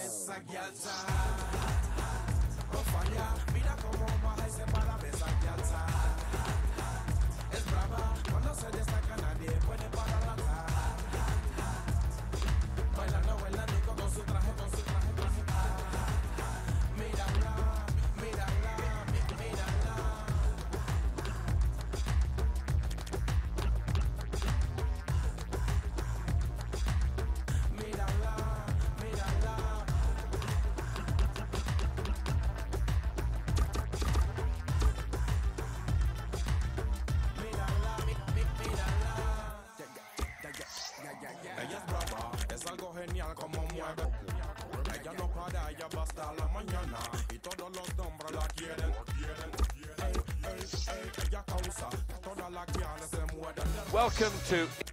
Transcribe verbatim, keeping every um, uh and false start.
esa guialza. No falla, mira cómo baja y se para de esa guialza. Es brava, cuando se destaca nadie puede parar atrás. Bailando, bailando y con su traje, con su traje, traje, traje. Mírala, mírala, mírala. Mírala, mírala. Mírala, mi, mi, mírala. Ella es brava, es algo genial como mueve. Ella no para, ella va hasta la mañana. Y todos los hombres la quieren. Ey, ey, ey, ella causa, todas las guiales se mueren. Welcome to